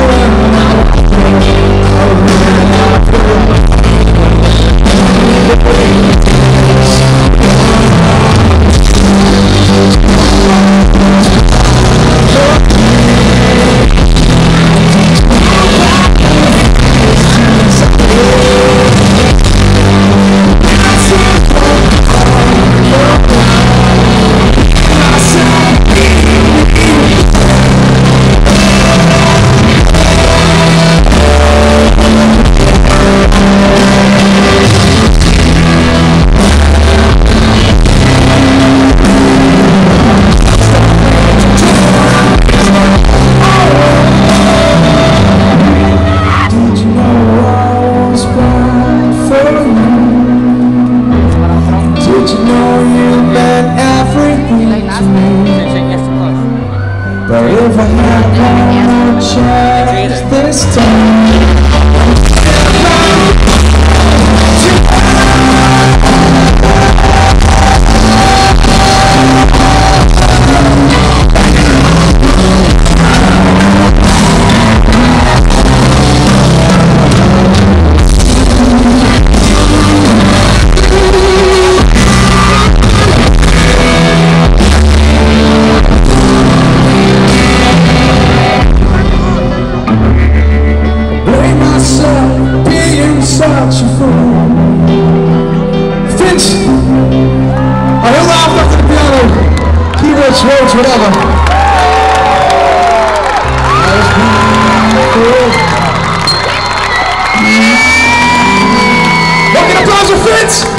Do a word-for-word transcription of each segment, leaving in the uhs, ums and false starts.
But if I had one chance this time, such a fool. Finch! I he'll laugh after the piano. Keyboards, words, whatever. Rock and applause for Finch!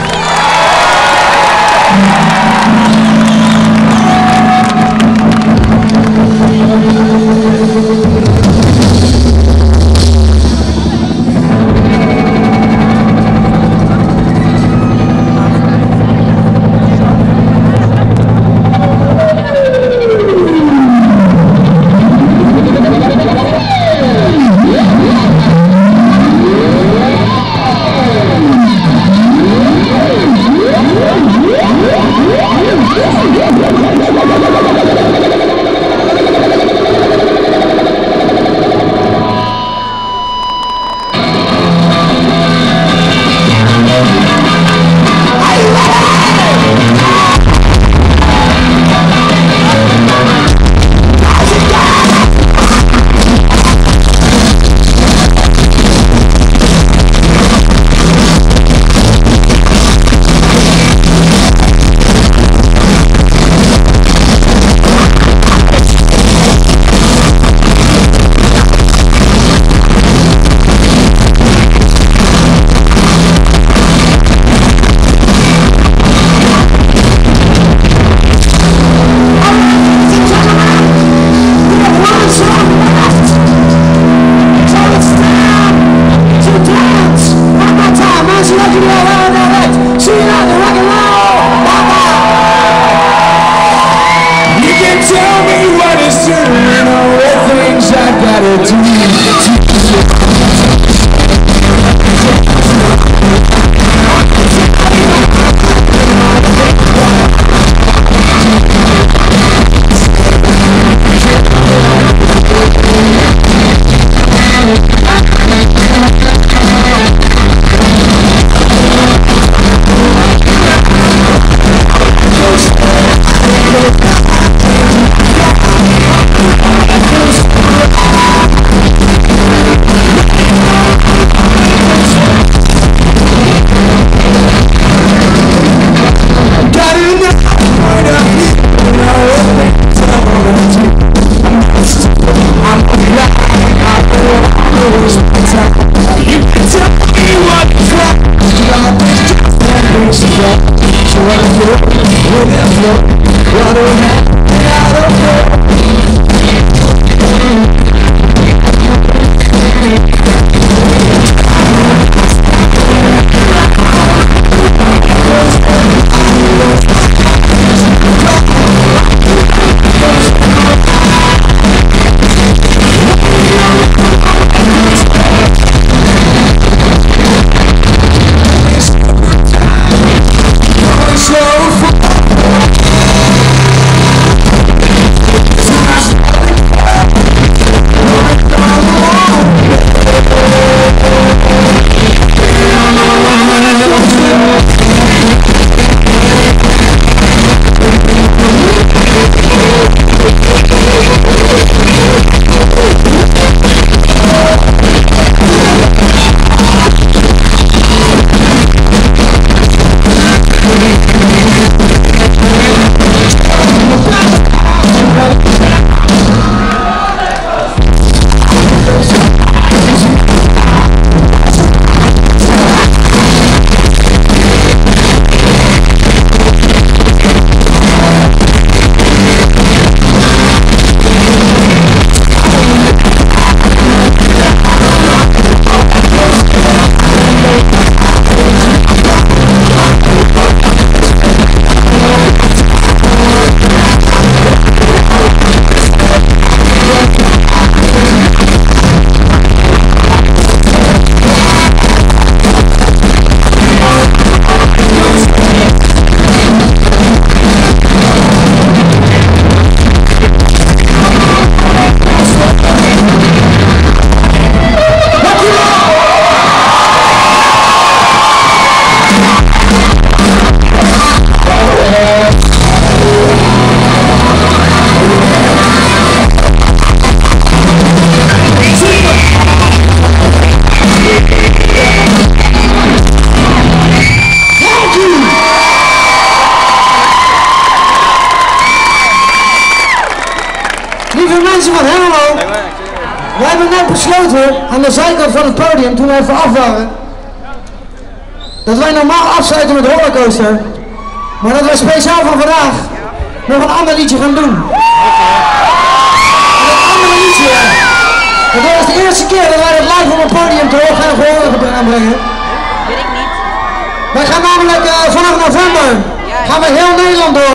besloten aan de zijkant van het podium toen we even af waren, dat wij normaal afsluiten met Rollercoaster, maar dat wij speciaal van vandaag nog een ander liedje gaan doen. En dat andere liedje, dat was de eerste keer dat wij het live op een podium te horen en gehoor gaan brengen. Weet ik niet. Wij gaan namelijk uh, vanaf november gaan we heel Nederland door.